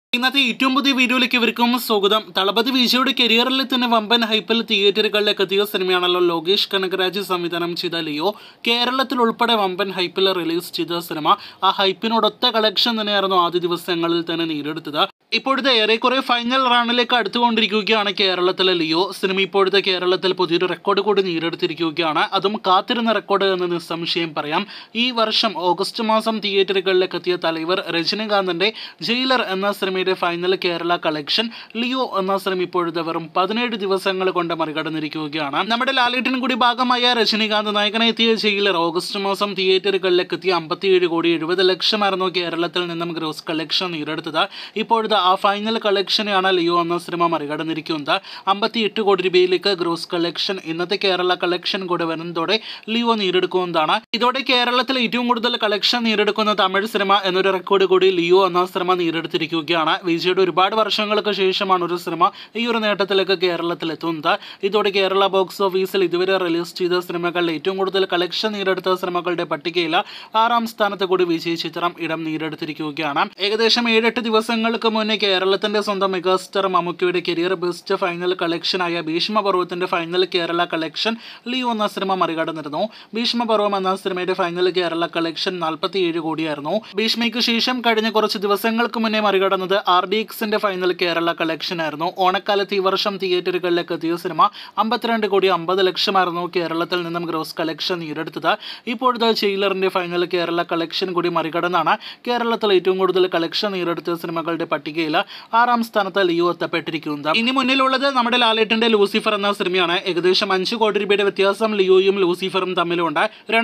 ഇന്നത്തെ ഏറ്റവും പുതിയ വീഡിയോയിലേക്ക് ഇവർക്കും സ്വാഗതം. തളപതി വിജയുടെ കരിയറിൽ തന്നെ വമ്പൻ ഹൈപ്പിൽ തിയേറ്ററുകളിലേക്ക് എത്തിയ സിനിമയാണല്ലോ ലോകേഷ് കനകരാജ് സംവിധാനം ചെയ്ത ലിയോ. കേരളത്തിൽ ഉൾപ്പെടെ വമ്പൻ ഹൈപ്പിൽ റിലീസ് ചെയ്ത സിനിമ ആ ഹൈപ്പിനോടൊത്ത കളക്ഷൻ തന്നെയായിരുന്നു ആദ്യ ദിവസങ്ങളിൽ തന്നെ നേടിയെടുത്തത്. ഇപ്പോഴത്തെ ഏറെക്കുറെ ഫൈനൽ റണ്ണിലേക്ക് അടുത്തുകൊണ്ടിരിക്കുകയാണ് കേരളത്തിലെ ലിയോ സിനിമ. ഇപ്പോഴത്തെ കേരളത്തിൽ പുതിയൊരു റെക്കോർഡ് കൂടി നേടിയെടുത്തിരിക്കുകയാണ്. അതും കാത്തിരുന്ന റെക്കോർഡ് എന്ന് നിസ്സംശയം പറയാം. ഈ വർഷം ഓഗസ്റ്റ് മാസം തിയേറ്ററുകളിലേക്ക് എത്തിയ തലൈവർ രജനികാന്തിന്റെ ജയിലർ എന്ന സിനിമയുടെ ഫൈനൽ കേരള കളക്ഷൻ ലിയോ എന്ന സിനിമ ഇപ്പോഴത്തെ വെറും 17 ദിവസങ്ങൾ കൊണ്ട് മറികടന്നിരിക്കുകയാണ്. നമ്മുടെ ലാലേട്ടൻ കൂടി ഭാഗമായ രജനികാന്ത് നായകനെ എത്തിയ ജയിലർ ഓഗസ്റ്റ് മാസം തിയേറ്ററുകളിലേക്ക് എത്തിയ 57 കോടി 70 ലക്ഷമായിരുന്നു കേരളത്തിൽ നിന്നും ഗ്രോസ് കളക്ഷൻ നേടിയെടുത്തത്. ഇപ്പോഴത്തെ ആ ഫൈനൽ കളക്ഷനെയാണ് ലിയോ എന്ന സിനിമ മറികടന്നിരിക്കുന്നത്. 58 കോടി രൂപയിലേക്ക് ഗ്രോസ് കളക്ഷൻ ഇന്നത്തെ കേരള കളക്ഷൻ കൂടെ വരുന്നതോടെ ലിയോ നേടിയെടുക്കുന്നതാണ്. ഇതോടെ കേരളത്തിൽ ഏറ്റവും കൂടുതൽ കളക്ഷൻ നേടിയെടുക്കുന്ന തമിഴ് സിനിമ എന്നൊരു റെക്കോർഡ് കൂടി ലിയോ എന്ന സിനിമ നേടിയെടുത്തിരിക്കുകയാണ്. വിജയുടെ ഒരുപാട് വർഷങ്ങൾക്ക് ശേഷമാണ് ഒരു സിനിമ ഈ ഒരു നേട്ടത്തിലേക്ക് കേരളത്തിൽ എത്തുന്നത്. ഇതോടെ കേരള ബോക്സ് ഓഫീസിൽ ഇതുവരെ റിലീസ് ചെയ്ത സിനിമകളിൽ ഏറ്റവും കൂടുതൽ കളക്ഷൻ നേടിയെടുത്ത സിനിമകളുടെ പട്ടികയിൽ 6ാം സ്ഥാനത്ത് കൂടി വിജയ് ചിത്രം ഇടം നേടിയെടുത്തിരിക്കുകയാണ്. ഏകദേശം 7-8 ദിവസങ്ങൾക്ക് മുന്നേ കേരളത്തിന്റെ സ്വന്തം മെഗാസ്റ്റാർ മമ്മൂട്ടിയുടെ കരിയർ ബെസ്റ്റ് ഫൈനൽ കളക്ഷനായ ഭീഷ്മപർവത്തിന്റെ ഫൈനൽ കേരള കളക്ഷൻ ലിയോ എന്ന സിനിമ മറികടന്നിരുന്നു. ഭീഷ്മപർവം എന്ന സിനിമയുടെ ഫൈനൽ കേരള കളക്ഷൻ 47 കോടിയായിരുന്നു. ഭീഷ്മയ്ക്ക് ശേഷം കഴിഞ്ഞ കുറച്ച് ദിവസങ്ങൾക്ക് മുന്നേ മറികടന്നത് RDXന്റെ ഫൈനൽ കേരള കളക്ഷൻ ആയിരുന്നു. ഓണക്കാലത്ത് ഈ വർഷം തിയേറ്ററുകളിലേക്ക് എത്തിയ സിനിമ 52 കോടി 50 ലക്ഷമായിരുന്നു കേരളത്തിൽ നിന്നും ഗ്രോസ് കളക്ഷൻ നേടിയെടുത്തത്. ഇപ്പോഴത്തെ ജയിലറിന്റെ ഫൈനൽ കേരള കളക്ഷൻ കൂടി മറികടന്നാണ് കേരളത്തിൽ ഏറ്റവും കൂടുതൽ കളക്ഷൻ നേടിയെടുത്ത സിനിമകളുടെ പട്ടികയിൽ 6ാം സ്ഥാനത്ത് ലിയോ എത്തപ്പെട്ടിരിക്കുന്നത്. ഇനി മുന്നിലുള്ളത് നമ്മുടെ ലാലേട്ടന്റെ ലൂസിഫർ എന്ന സിനിമയാണ്. ഏകദേശം 5 കോടി രൂപയുടെ വ്യത്യാസം ലിയോയും ലൂസിഫറും തമ്മിലുണ്ട്.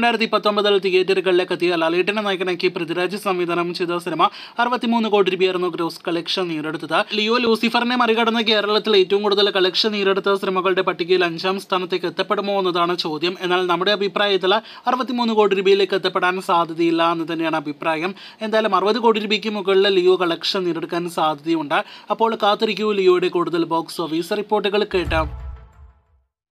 2019 തിയേറ്ററുകളിലേക്ക് എത്തിയ ലാലേട്ടനെ നായകനാക്കി പൃഥ്വിരാജ് സംവിധാനം ചെയ്ത സിനിമ 63 കോടി രൂപയായിരുന്നു ഗ്രോസ് കളക്ഷൻ നേടിയെടുത്തത്. ലിയോ ലൂസിഫറിനെ മറികടന്ന് കേരളത്തിൽ ഏറ്റവും കൂടുതൽ കളക്ഷൻ നേടിയെടുത്ത സിനിമകളുടെ പട്ടികയിൽ 5ാം സ്ഥാനത്തേക്ക് എത്തപ്പെടുമോ എന്നതാണ് ചോദ്യം. എന്നാൽ നമ്മുടെ അഭിപ്രായത്തിൽ 63 കോടി രൂപയിലേക്ക് എത്തപ്പെടാൻ സാധ്യതയില്ല എന്ന് തന്നെയാണ് അഭിപ്രായം. എന്തായാലും 60 കോടി രൂപയ്ക്ക് മുകളിൽ ലിയോ കളക്ഷൻ നേടിയെടുക്കാൻ സാധ്യതയുണ്ട്. അപ്പോൾ കാത്തിരിക്കൂ ലിയോയുടെ കൂടുതൽ ബോക്സ് ഓഫീസ് റിപ്പോർട്ടുകൾ കേട്ടാം.